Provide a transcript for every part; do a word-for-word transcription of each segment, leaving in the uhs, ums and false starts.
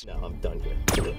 No, I'm done here.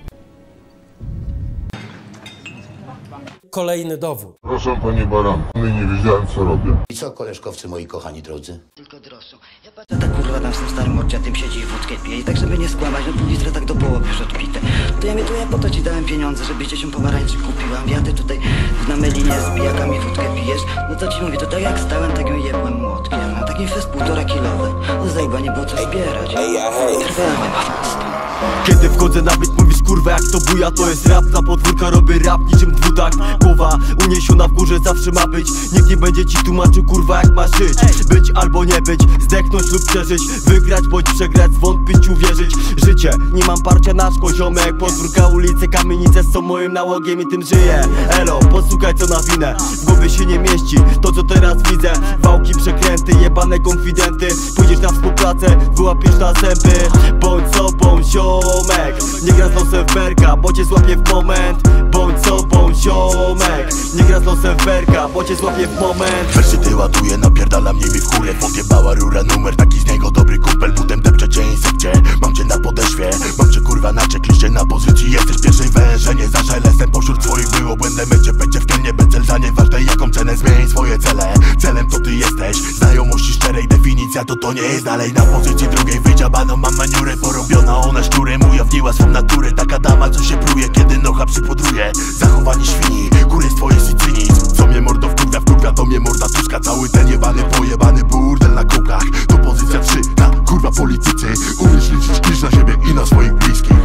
Kolejny dowód. Proszę panie baranku, nie wiedziałem co robię. I co, koleżkowcy moi kochani drodzy? Tylko droższą. Ja patrzę, ta kurwa tam z tym starym odciętym siedzi i wódkę pije. I tak żeby nie skłamać, no pół litra tak do połowy już odpite. To ja mnie tu ja po to ci dałem pieniądze, żebyś dzieciom pomarańczy kupiłam. Ja ty tutaj na melinie z pijakami wódkę pijesz. No co ci mówię, to tak jak stałem, tak ją jebłem młotkiem. No taki fest półtora kilowy. No zajba, nie było co zbierać. Trwałem fast. Kiedy wchodzę na byt, mówisz kurwa jak to buja. To jest rap, na podwórka robię rap niczym dwutak. Głowa uniesiona w górze zawsze ma być. Nikt nie będzie ci tłumaczył kurwa jak masz żyć. Być albo nie być, zdechnąć lub przeżyć. Wygrać bądź przegrać, zwątpić, uwierzyć. Życie, nie mam parcia na szkło, ziomek. Podwórka, ulice, kamienice są moim nałogiem i tym żyję. Elo, posłuchaj co na winę. W głowie się nie mieści to co teraz widzę. Wałki, przekręty, jebane konfidenty. Pójdziesz na współpracę, wyłapiesz na zęby. Bądź sobą, ziomek. Nie gra z losem w berka, bo cię złapie w moment. Bądź sobą, ziomek. Nie gra z losem w berka, bo cię złapie w moment. Wersy ty ładuje, napierdalam nimi w chórę. Podjebała rura numer, taki z niego dobry kumpel. Potem depcze cię i sepcie, mam cię na podeszwie. Mam cię kurwa na checkliście, na pozycji jesteś pierwszej węże. Nie zażaj lesem, pośród swoich było błędem. Będzie będzie w kielnie, bez cel, za nieważne jaką cenę. Zmień swoje cele, celem to ty jesteś. Znajomości szczerej, definicja to to nie jest. Dalej na pozycji drugiej wydziabano, mam maniurę porobiona. Ona szczurem ujawniła swą naturę. Taka dama co się pruje, kiedy nocha przypudruje. Zachowanie świni, góry swoje i cynizm. Co mnie mordo wkurwia, wkurwia to mnie morda Tuska. Cały ten jebany, pojebany burdel na kółkach. To pozycja trzy, na kurwa politycy. Umiesz liczyć klisz na siebie i na swoich bliskich.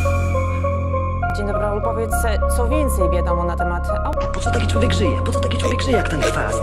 Dzień dobry, Raul, powiedz, co więcej wiadomo na temat... O. Po co taki człowiek żyje? Po co taki człowiek żyje jak ten chwast?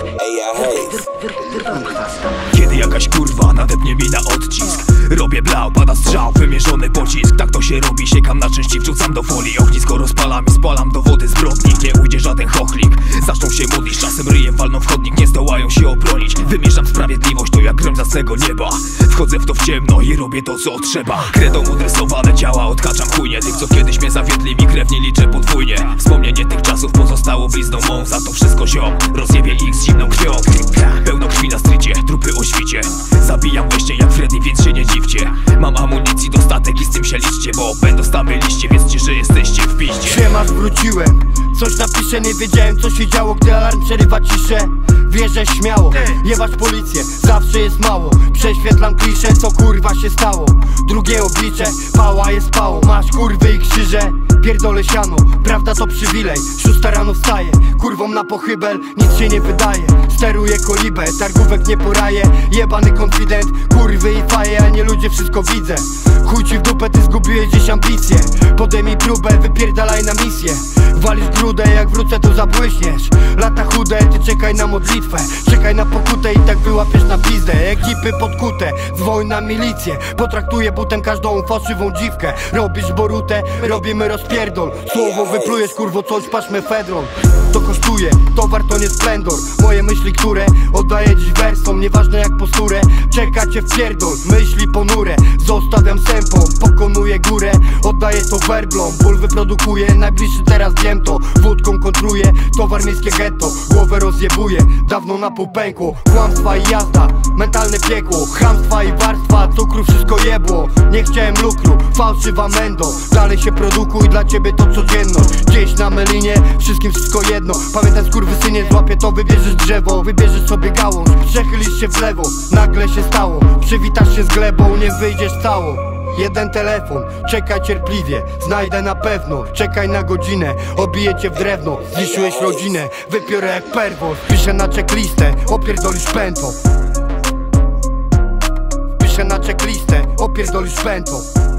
Wyrwałem chwasta. Kiedy jakaś kurwa nadepnie mi na odcisk, robię blau, pada strzał, wymierzony pocisk. Tak to się robi, siekam na części, wrzucam do folii. Ognisko rozpalam i spalam do wody zbrodni. Nie ujdzie żaden chochlik, zaczną się modlić. Czasem ryjem walną w chodnik, nie zdołają się obronić. Wymierzam sprawiedliwość, to jak grom z jasnego nieba. Wchodzę w to w ciemno i robię to co trzeba. Kredą udrysowane ciała, odkaczam chujnie tych co kiedyś mnie zawiedli. Mi krew nie liczę podwójnie. Wspomnienie tych czasów pozostało blizną mą. Za to wszystko ziom, rozjebie ich z zimną krwią. Pełno krwi na strycie, trupy o świcie. Zabijam weźcie jak Freddy, więc się nie dziwcie. Mam amunicji dostatek i z tym się liczcie. Bo będą stamy liście, wiedzcie, że jesteście w piździe. Siemasz, wróciłem. Coś napiszę, nie wiedziałem co się działo. Gdy alarm przerywa ciszę, wierzę śmiało. Jebać policję, zawsze jest mało. Prześwietlam klisze, co kurwa się stało. Drugie oblicze, pała jest pało. Masz kurwy i krzyże, pierdolę siano. Prawda to przywilej, szósta rano wstaje. Kurwom na pochybel, nic się nie wydaje. Steruję kolibę, targówek nie poraje. Jebany konfident, kurwy i faje. A nie ludzie, wszystko widzę. Chuj ci w dupę, ty zgubiłeś gdzieś ambicje. Podejmij próbę, wypierdalaj na misję. Walisz grudę, jak wrócę to zabłyśniesz. Lata chude, ty czekaj na modlitwę. Czekaj na pokutę i tak wyłapiesz na pizdę. Ekipy podkute, dzwoń na milicję. Potraktuję butem każdą fałszywą dziwkę. Robisz borutę, robimy rozpierdol. Słowo wyplujesz, kurwo, coś patrz mefedron. To kosztuje, towar to nie splendor. Moje myśli, które oddaję dziś wersom. Nieważne jak posturę, czeka cię w pierdol. Myśli ponure, zostawiam sępą. Pokonuję górę, oddaję to werblom. Ból wyprodukuję, najbliższy teraz wiem to. Wódką kontruję, towar miejskie getto. Głowę rozjebuję, dawno na pół pękło. Kłamstwa i jazda, mentalne piekło. Chamstwa i warstwa, cukru wszystko jebło. Nie chciałem lukru, fałszywa mendo. Dalej się produkuj, dla ciebie to codzienność. Gdzieś na melinie, wszystkim wszystko jedno. Pamiętaj skurwysynie, złapie to, wybierzesz drzewo. Wybierzesz sobie gałąź, przechylisz się w lewo. Nagle się stało, przywitasz się z glebą. Nie wyjdziesz cało. Jeden telefon, czekaj cierpliwie, znajdę na pewno. Czekaj na godzinę, obiję cię w drewno. Zniszczyłeś rodzinę, wypiorę jak perwol. Piszę na checklistę, opierdolisz pętą. Piszę na checklistę, opierdolisz pętą.